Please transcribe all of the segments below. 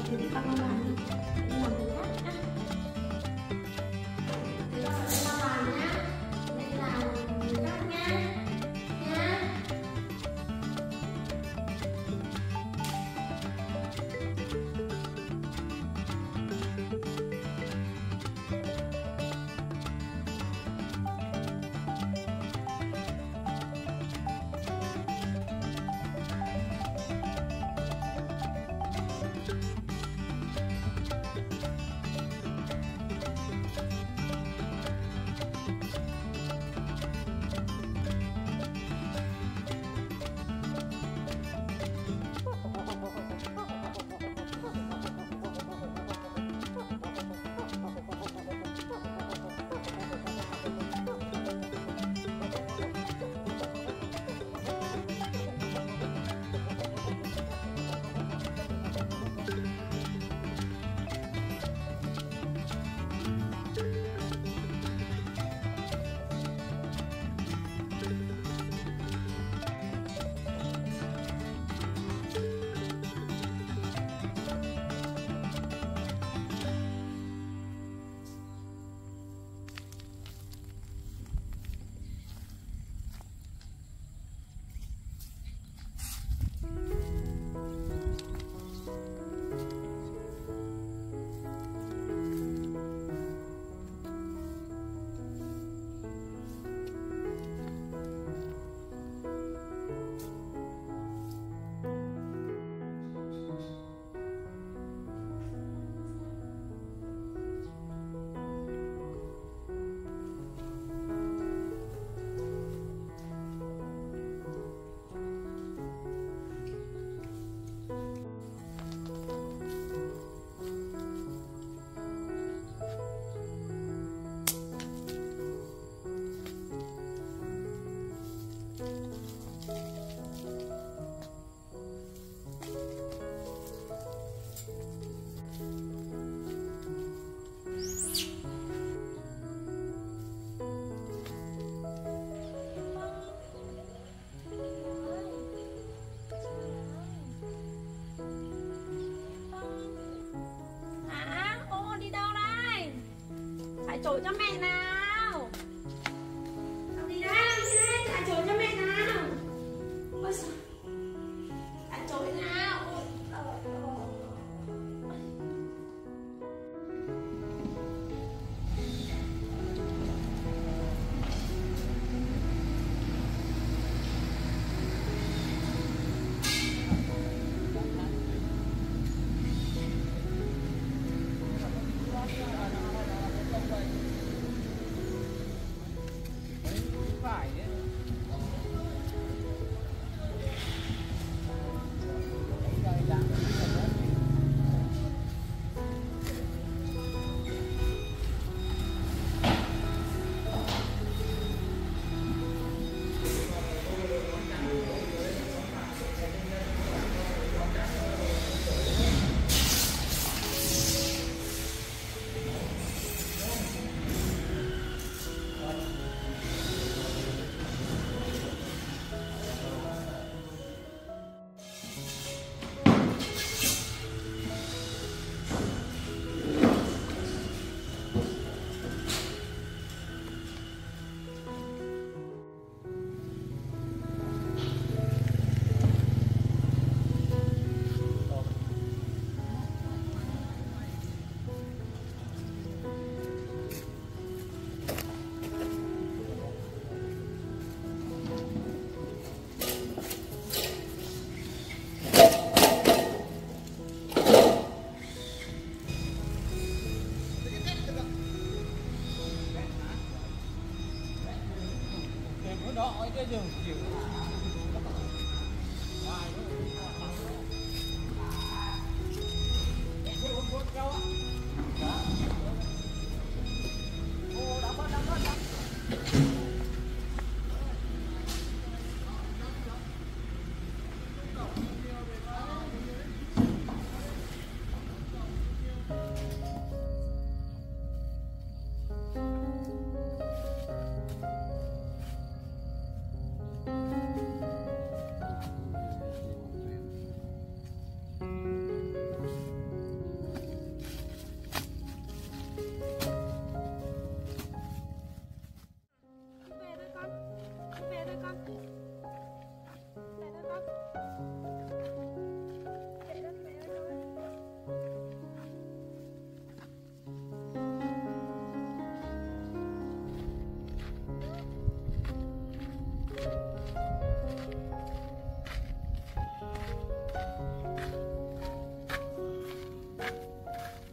Để đi con vào đi. Đi làm việc khác nhá. Để con sẽ vào bàn nhá. Để làm việc khác nhá. Nhá. Chổi cho mẹ nào. Đi đây, thả chổi cho mẹ nào. Ôi sao? Thả chổi nào.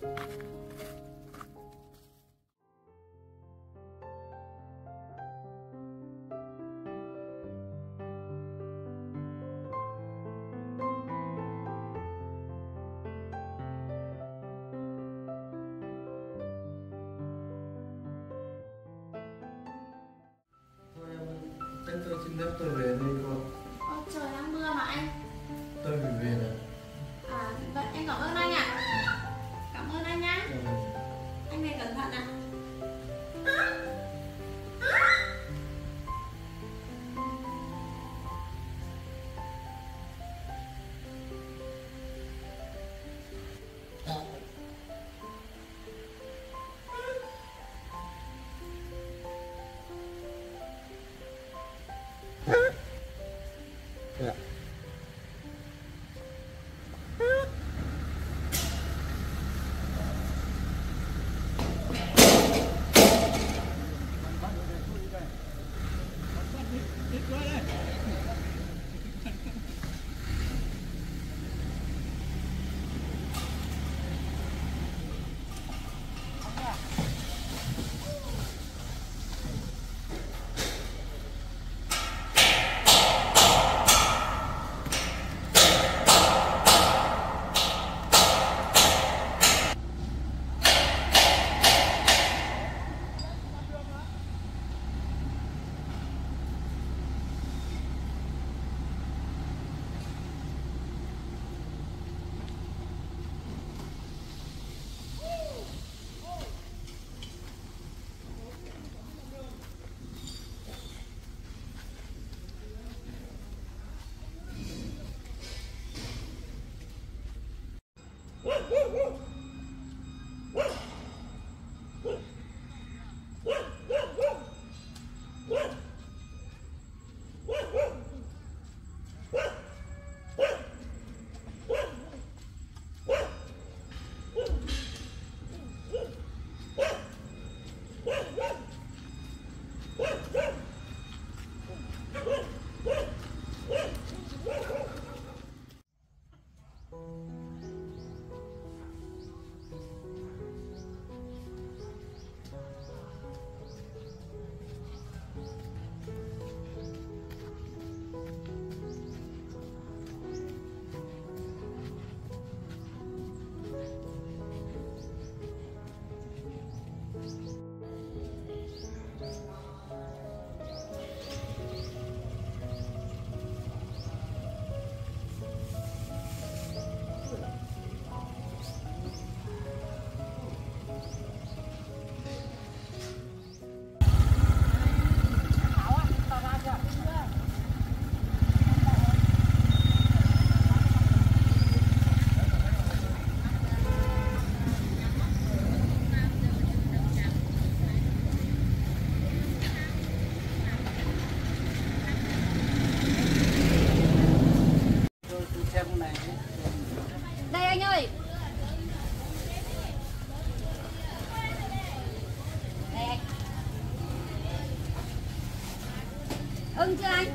Tôi xin phép tôi về đây con. Trời đang mưa mà anh. Tôi phải về rồi. Vậy em cảm ơn anh ạ. Cảm ơn anh nhá. Anh này cẩn thận ạ. Dạ. Đây anh ơi. Đây anh. Ưng chưa anh?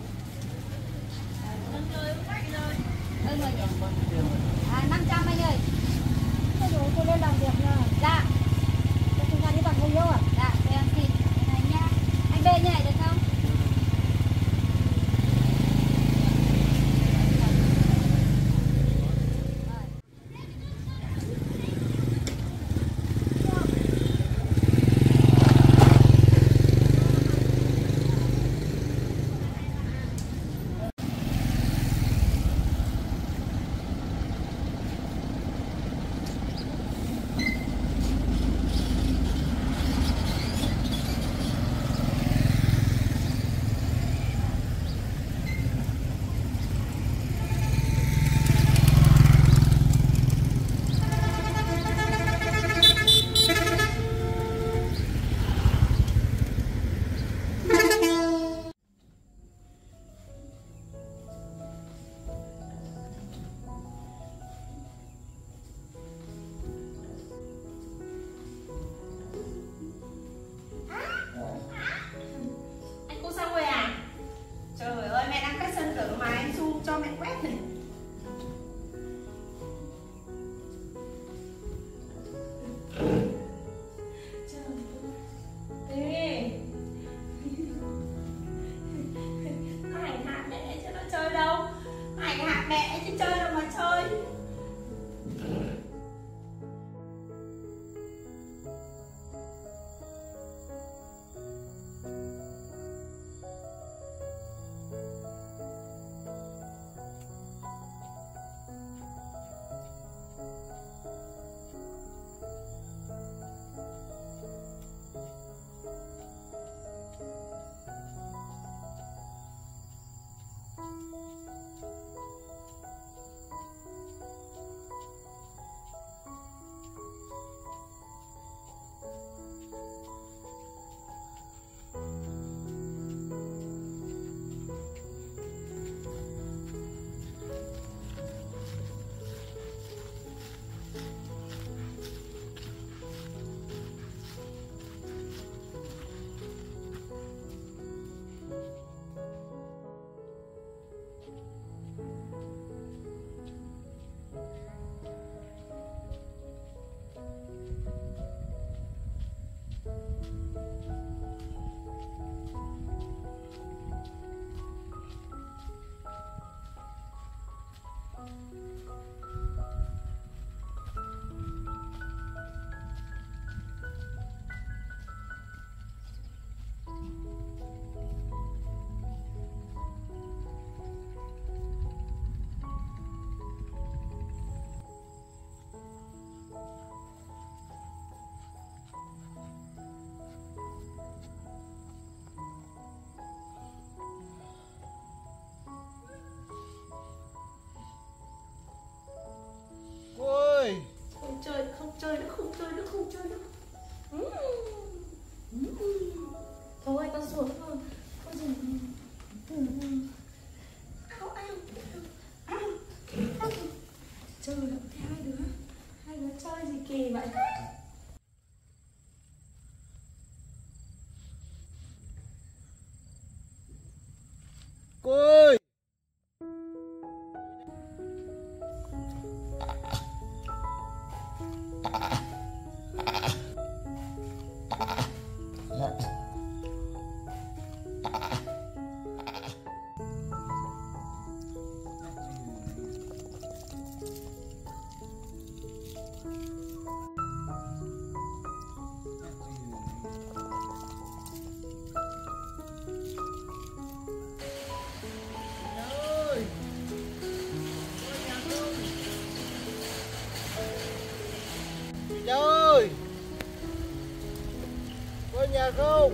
Ưng rồi nhỉ? 500 anh ơi. Thôi rồi, cô lên làm việc nha. Dạ. Chúng ta đi bằng bao nhiêu à? Dạ, để em xin. Này nha. Anh bê như này được không? chơi nữa không, chơi nữa không, chơi nữa. Thôi con xuống thôi, con dừng. Chơi được thế hai đứa chơi gì kỳ vậy? Cô ơi. Cháu ơi, có nhà không?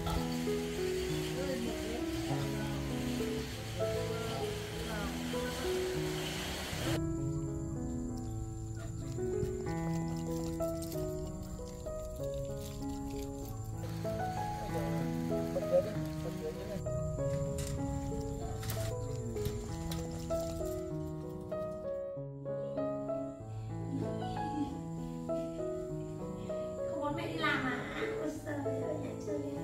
Mẹ đi làm à? Ôi trời ơi, nhà chơi đi.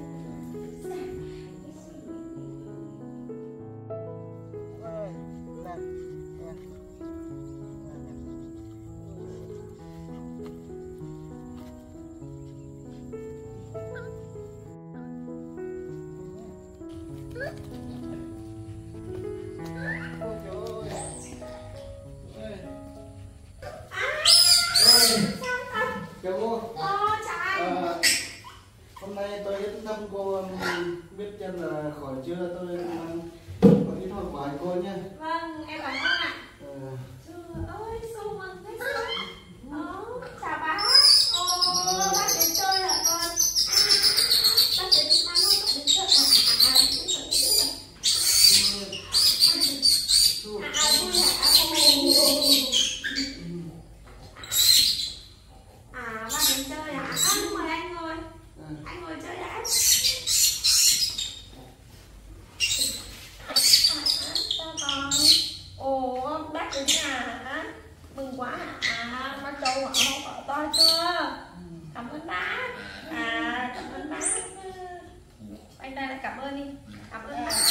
Chào cô. Chào anh. Hôm nay tôi đến thăm cô, biết chân là khỏi chưa, tôi có ít hoa quả cô nhé. Vâng, em cảm ơn ạ. Trời ơi, sao mà thế sao? Chào bác. Bác đến chơi hả con? Bác đến ăn không? Bác đến chơi à? Vui hả? Bác đến chơi à? Mời anh ngồi. Anh ngồi chơi đã. Sao con? Ồ, bác đến nhà hả? Mừng quá hả? Bác Châu hả? Không có to chưa? Cảm ơn bác. Cảm ơn bác. Anh ta lại cảm ơn đi. Cảm ơn bác.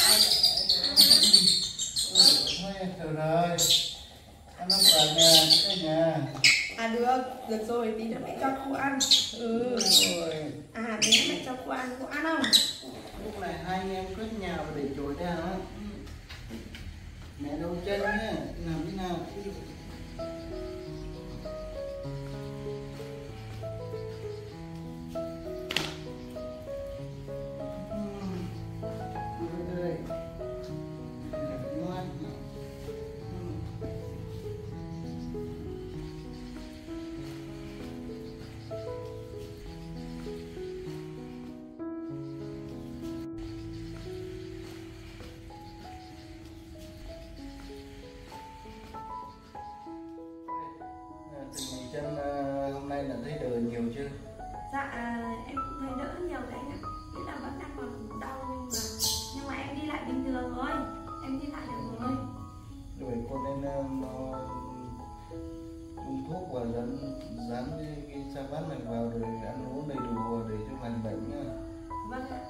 Được rồi, ăn ăn vào nhà, cái nhà. Được rồi, tí nữa mẹ cho cô ăn. Tí nữa mẹ cho cô ăn không? Lúc này hai anh em cứ nhà và để chổi ra đó. Mẹ đâu chân nhé, làm thế nào? Chân hôm nay là thấy đỡ nhiều chưa? Dạ em cũng thấy đỡ nhiều đấy anh ạ. Biết là vẫn đang còn đau nhưng mà em đi lại bình thường rồi. Em đi lại được rồi. Rồi cô nên uống thuốc và dán cái sa bát này vào rồi ăn uống đầy đủ để cho lành bệnh nhá. Vâng ạ.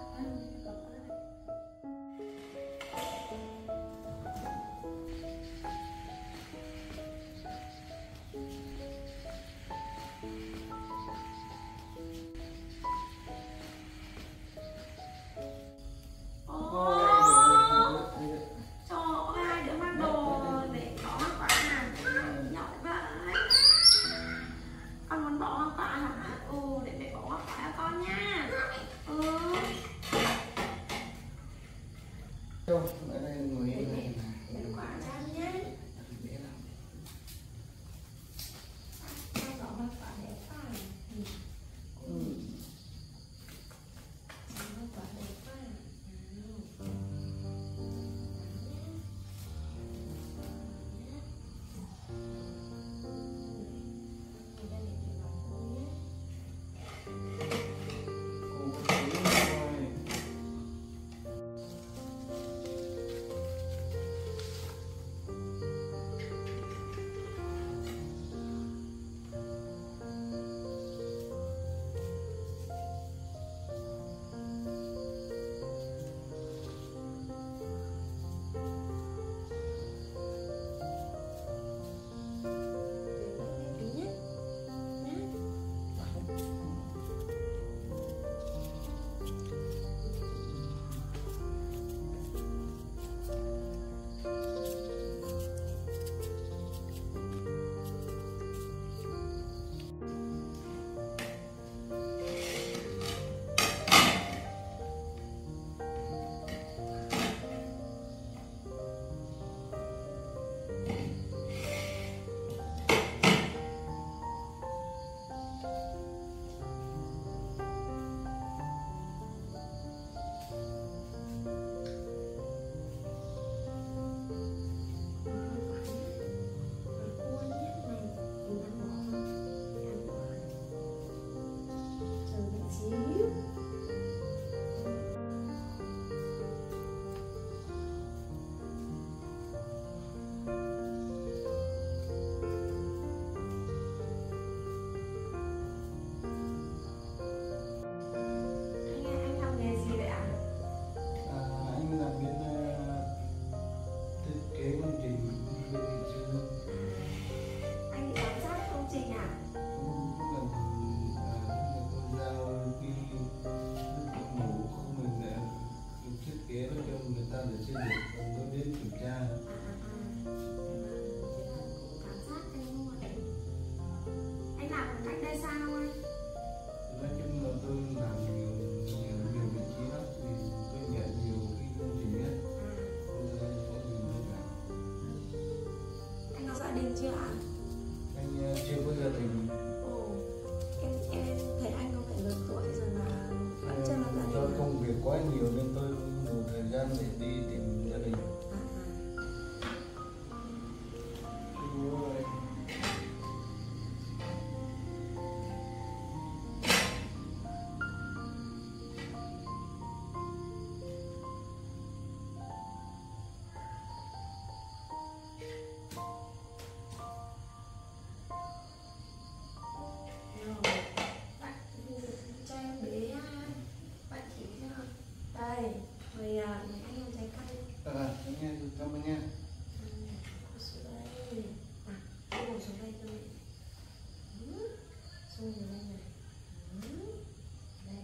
Xui rồi đây này. Đây.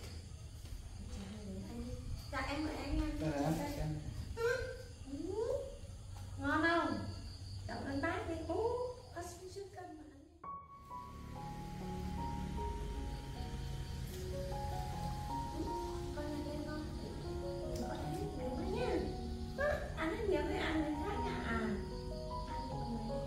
Dạ em mời anh nha. Ngon không? Cảm ơn bác đi bố. Có xin chút cơm mà ăn đi. Con ăn lên con. Con ăn hết nhiều quá nha. Ăn hết nhiều với ăn người khác nha. Ăn đi con này.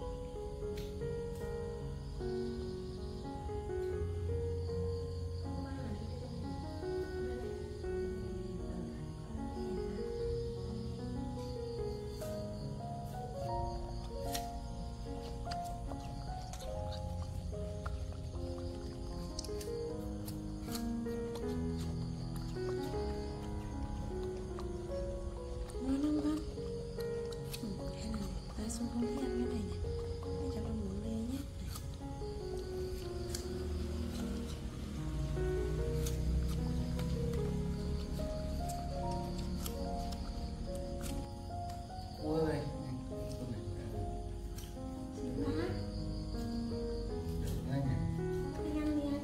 Ngon không con? Cái này ta xuống không thích ăn cái này này. Để cho con muỗng lên nhé. Ôi Xin bác. anh này. Anh ăn đi anh.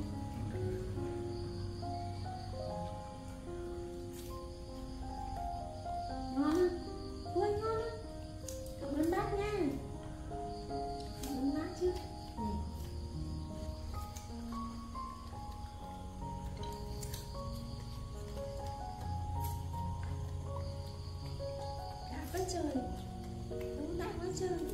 Ngon không? Ui ngon không? Cảm ơn bác nha. Cảm ơn bác chứ. Này. Đã quá trời. Đúng đã quá trời.